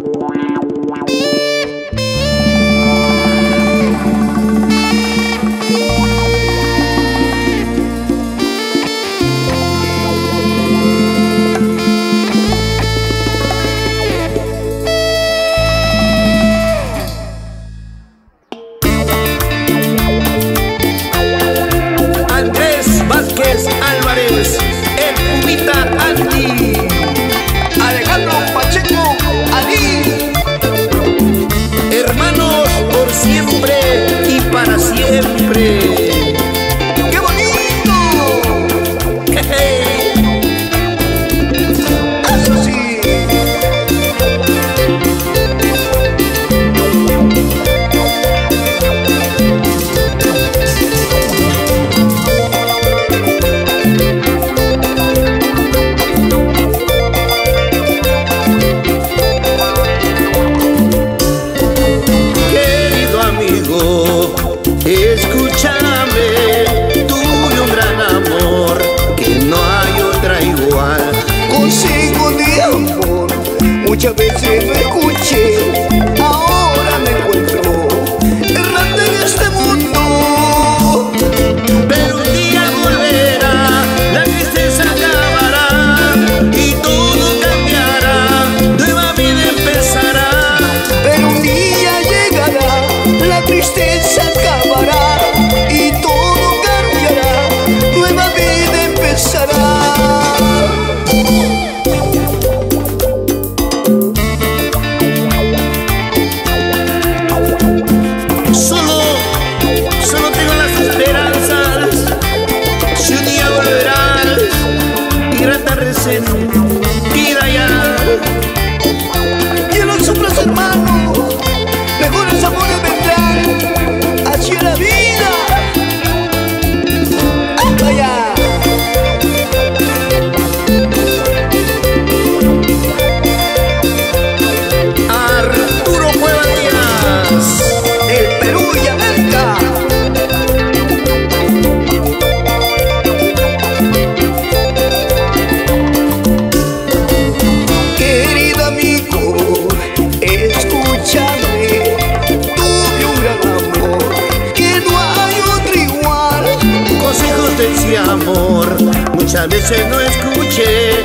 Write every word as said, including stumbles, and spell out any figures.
Álvarez, el Pumita Andy, Alejandro Pacheco, Ali, hermanos por siempre y para siempre. ¡Qué bonito! ¡Jeje! ¡Eso sí! Escúchame, tuve un gran amor que no hay otra igual. Consigo de amor, muchas veces lo escuché, ahora me encuentro errante en este mundo. Pero un día volverá, la tristeza acabará y todo cambiará, nueva vida empezará. Pero un día llegará, la tristeza acabará y todo cambiará, nueva vida empezará. Solo, solo tengo las esperanzas, si un día volverás y grata resentida ya. Y en los soplos, hermanos, mejores amores vendrán hacia la vida. ¡Vaya! Arturo Cueva Díaz, El Perú y América. Querido amigo, escúchame, tuve un gran amor que no hay otro igual. consejos de ese amor muchas veces no escuché.